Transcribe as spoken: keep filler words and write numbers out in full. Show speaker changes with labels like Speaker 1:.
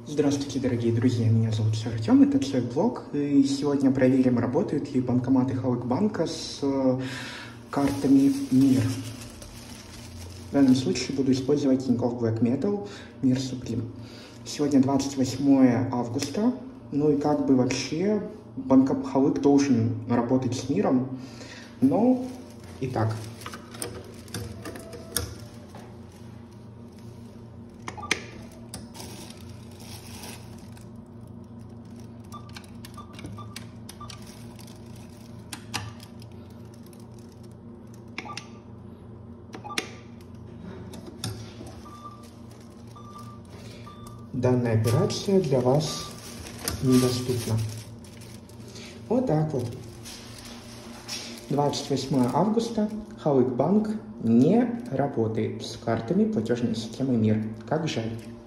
Speaker 1: Здравствуйте, дорогие друзья, меня зовут Артем, это Цвет-блог, и сегодня проверим, работают ли банкоматы Халык банка с картами МИР. В данном случае буду использовать Тинькофф Black Metal МИР Supreme. Сегодня двадцать восьмое августа, ну и как бы вообще банкомат Халык должен работать с МИРом, но итак. Данная операция для вас недоступна. Вот так вот. двадцать восьмое августа. Халык банк не работает с картами платежной системы МИР. Как жаль.